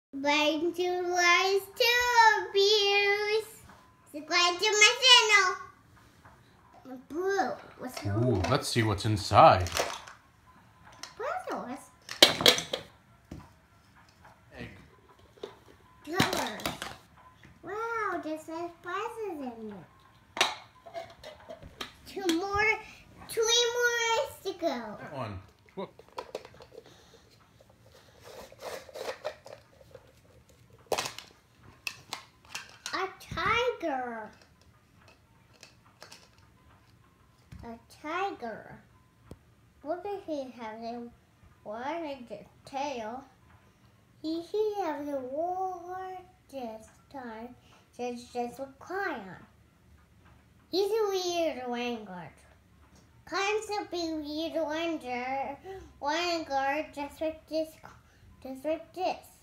Bye to lies to abuse. Subscribe to my channel. Blue. What's Ooh, let's see what's inside. Puzzles. Egg. Colors. Wow, there's nice puzzles in there. Three more to go. That one. Whoop. A tiger. A tiger. What does he have? The one in the tail. He has the war this time. Just with Kion. He's a weird vanguard. Kion's a big weird vanguard just like this.